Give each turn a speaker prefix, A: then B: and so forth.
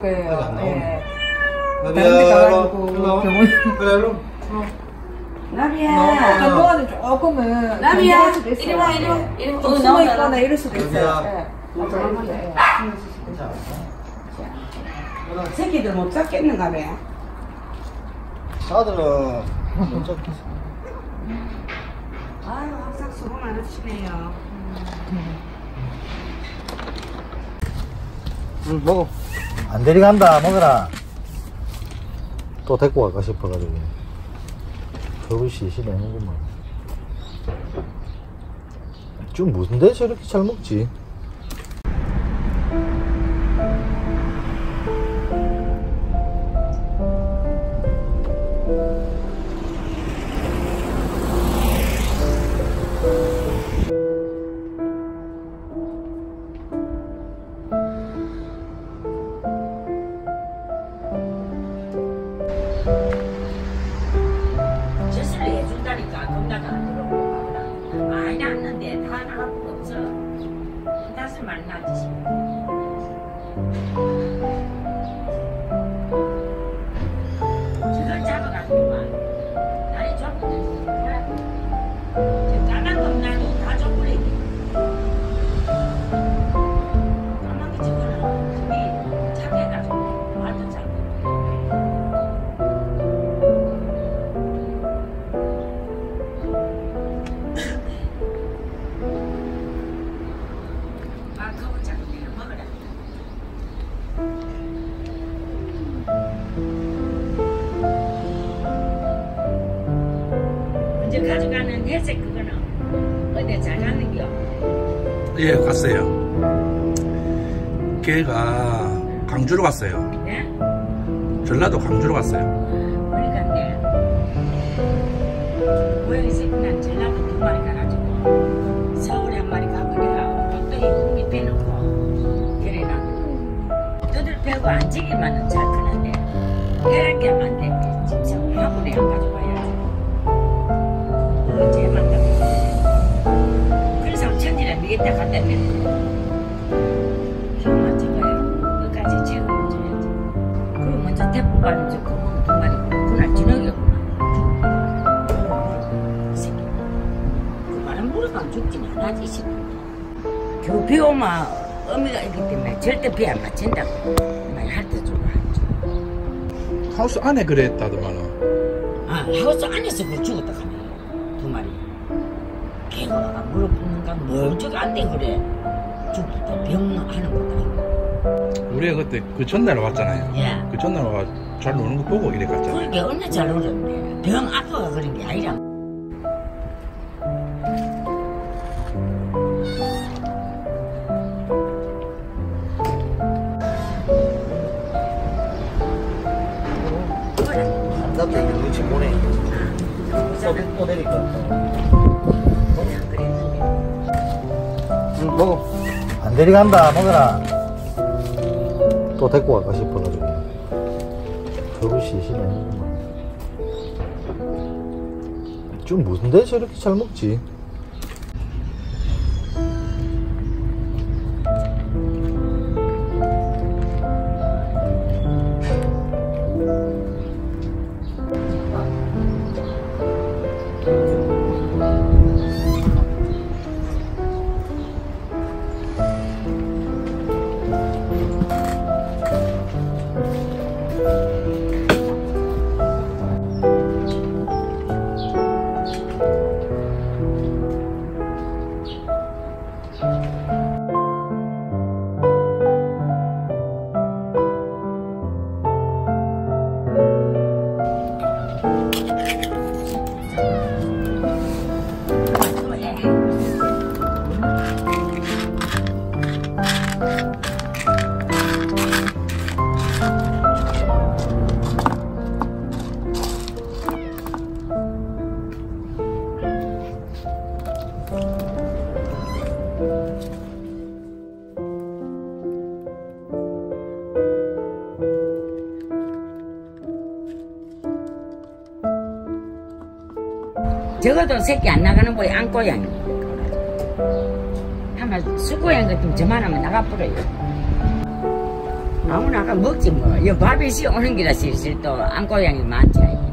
A: 거예요.
B: 안
A: 예.
B: 나오네.
A: 다른 데 가가지고 병원.
B: 그래, 일로.
C: 나비야.
A: 한동안은 조금은
C: 나비야.
A: 수도 있어요.
C: 이리 와, 이리 와.
A: 예.
C: 이리 와.
A: 좀 숨어 있거나 이럴 수도 있어요.
B: 나비야.
A: 예. 맞아요. 예.
C: 새끼들 못 잡겠는가 봐.
B: 아들은 못 잡겠어.
C: 아유, 항상 수고 많으시네요.
B: 먹어. 안 데려간다, 먹어라. 또 데리고 갈까 싶어가지고. 겨우 시시내는구만. 좀 무슨데 저렇게 잘 먹지?
C: 젖을 해준다니까 겁나가 안 들어오고 많이 났는데 다 나갈 거 없어. 다섯 마리 낳지. 저걸 잡아가지고만 날이 좁고 저 까만 겁나도 다 좁으래기. 까만 게 저거는 저기 착해가지고 완전 잡고. 아, 그거 자꾸 내가 먹으라. 먼저 가져가는 회색 그거는 어디 잘 가는겨?
D: 예, 갔어요. 걔가 광주로 갔어요.
C: 네?
D: 전라도 광주로 갔어요.
C: 우리 간대. 고양이 새끼는 전라도 두 마리 가가지고 서울에 한 마리 가고 내가 또 고기 빼놓고 그래가 두들 빼고 안 지기만은 잘 크는데 계란 게안 되면 집사고 화분에 안 가져와야지. 언제 만나고 그래서 천지를 미겠다 갖다 냈고 형만 적어요. 끝까지 채워줘야지. 그리고 먼저 대포 가는 저 구멍 두 마리 그날 저녁이었구나. 이 새끼 그 말은 물어가면 죽진 않아지 싶어. 겨우 비 오면 어미가 있기 때문에 절대 비 안 맞춘다고 많이 할 때 주고 하죠.
D: 하우스 안에 그랬다더만은.
C: 아, 하우스 안에서 그 죽었다 하네. 두 마리. 개가 물어 붓는가 멀쩡히 안 돼 그래. 죽었다 병하는 것도 아니고.
D: 우리가 그때 그 전날 왔잖아요.
C: 예.
D: 그 전날 와 잘 노는 거 보고 이래 갔잖아요.
C: 그렇게 얼마나 잘 놀았네. 병 아파가 그런 게 아니라.
B: 남자들 눈치 보네. 또 데릴까?
C: 그냥 그랬는데.
B: 먹어. 안 데려간다, 먹어라. 또 데리고 갈까 싶어가지고. 겨우 시시내는구만. 좀 무슨데 저렇게 잘 먹지?
C: 적어도 새끼 안 나가는 거에 안고양이. 한번 수고양 같으면 저만하면 나가버려요. 아무나 아까 먹지 뭐. 이 바비씨 오는 길에 실실 또 암고양이 많지.